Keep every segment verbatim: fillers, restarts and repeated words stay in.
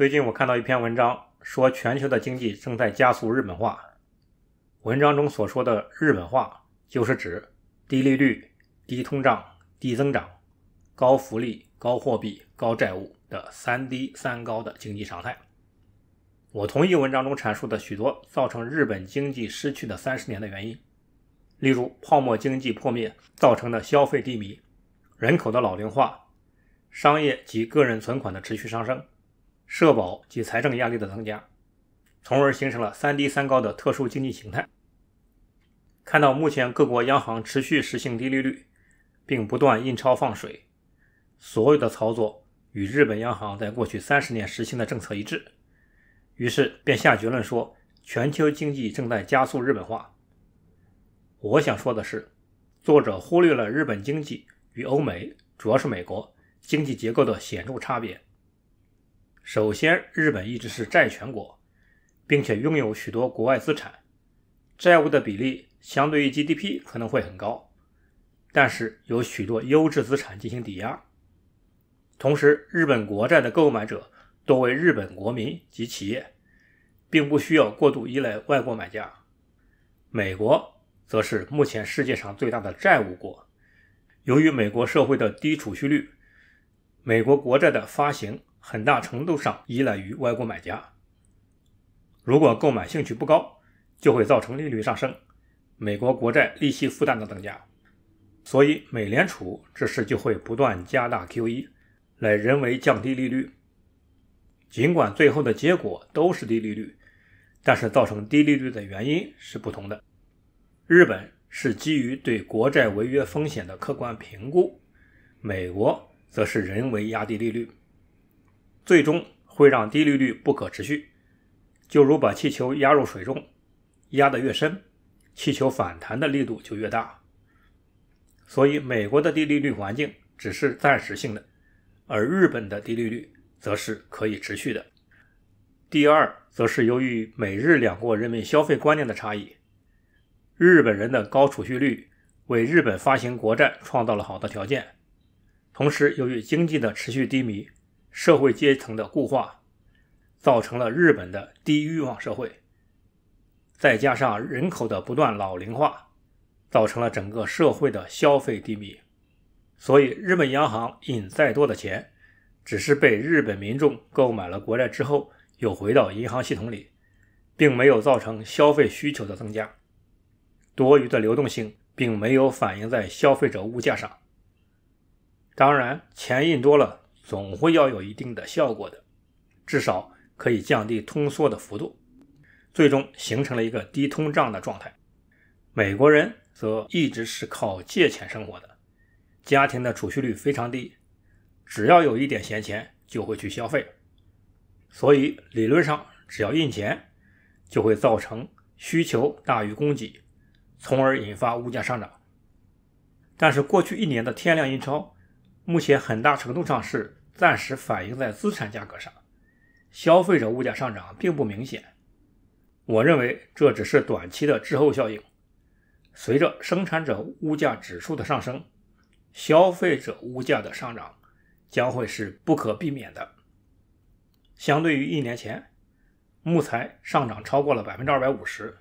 最近我看到一篇文章，说全球的经济正在加速日本化。文章中所说的日本化，就是指低利率、低通胀、低增长、高福利、高货币、高债务的三低三高的经济常态。我同意文章中阐述的许多造成日本经济失去的三十年的原因，例如泡沫经济破灭造成的消费低迷、人口的老龄化、商业及个人存款的持续上升、社保及财政压力的增加，从而形成了三低三高的特殊经济形态。看到目前各国央行持续实行低利率，并不断印钞放水，所有的操作与日本央行在过去三十年实行的政策一致，于是便下结论说全球经济正在加速日本化。我想说的是，作者忽略了日本经济与欧美，主要是美国经济结构的显著差别。首先，日本一直是债权国，并且拥有许多国外资产，债务的比例相对于 G D P 可能会很高，但是有许多优质资产进行抵押。同时，日本国债的购买者多为日本国民及企业，并不需要过度依赖外国买家。美国则是目前世界上最大的债务国，由于美国社会的低储蓄率，美国国债的发行很大程度上依赖于外国买家。如果购买兴趣不高，就会造成利率上升，美国国债利息负担的增加。所以美联储这时就会不断加大 Q E 来人为降低利率。尽管最后的结果都是低利率，但是造成低利率的原因是不同的。日本是基于对国债违约风险的客观评估，美国则是人为压低利率，最终会让低利率不可持续。就如把气球压入水中，压得越深，气球反弹的力度就越大。所以美国的低利率环境只是暂时性的，而日本的低利率则是可以持续的。第二，则是由于美日两国人民消费观念的差异，日本人的高储蓄率为日本发行国债创造了好的条件，同时由于经济的持续低迷，社会阶层的固化，造成了日本的低欲望社会，再加上人口的不断老龄化，造成了整个社会的消费低迷。所以日本央行印再多的钱，只是被日本民众购买了国债之后又回到银行系统里，并没有造成消费需求的增加。多余的流动性并没有反映在消费者物价上。当然，钱印多了总会要有一定的效果的，至少可以降低通缩的幅度，最终形成了一个低通胀的状态。美国人则一直是靠借钱生活的，家庭的储蓄率非常低，只要有一点闲钱就会去消费，所以理论上只要印钱就会造成需求大于供给，从而引发物价上涨。但是过去一年的天量印钞目前很大程度上是暂时反映在资产价格上，消费者物价上涨并不明显。我认为这只是短期的滞后效应，随着生产者物价指数的上升，消费者物价的上涨将会是不可避免的。相对于一年前，木材上涨超过了 百分之二百五十，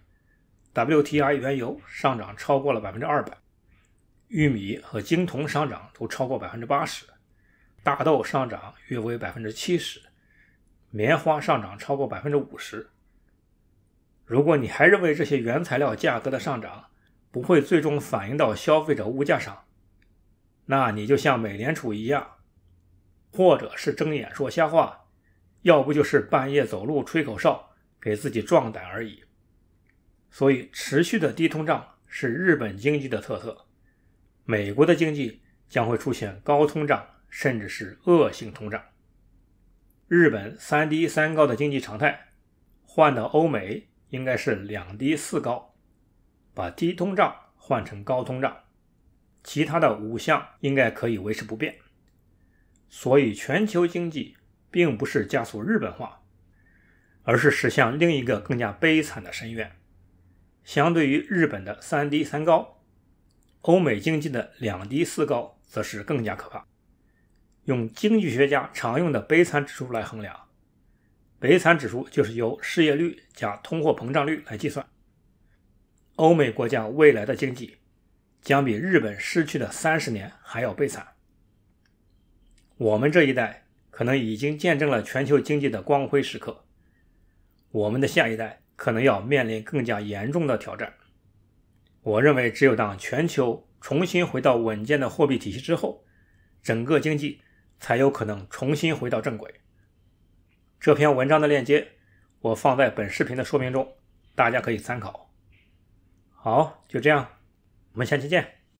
W T I 原油上涨超过了 百分之二百， 玉米和精铜上涨都超过 百分之八十， 大豆上涨约为 百分之七十， 棉花上涨超过 百分之五十。 如果你还认为这些原材料价格的上涨不会最终反映到消费者物价上，那你就像美联储一样，或者是睁眼说瞎话，要不就是半夜走路吹口哨给自己壮胆而已。所以持续的低通胀是日本经济的特色，美国的经济将会出现高通胀甚至是恶性通胀。日本三低三高的经济常态换到欧美应该是两低四高，把低通胀换成高通胀，其他的五项应该可以维持不变。所以全球经济并不是加速日本化，而是驶向另一个更加悲惨的深渊。相对于日本的三低三高，欧美经济的两低四高则是更加可怕。用经济学家常用的悲惨指数来衡量， 悲惨指数就是由失业率加通货膨胀率来计算。欧美国家未来的经济将比日本失去的三十年还要悲惨。我们这一代可能已经见证了全球经济的光辉时刻，我们的下一代可能要面临更加严重的挑战。我认为只有当全球重新回到稳健的货币体系之后，整个经济才有可能重新回到正轨。这篇文章的链接我放在本视频的说明中，大家可以参考。好，就这样，我们下期见。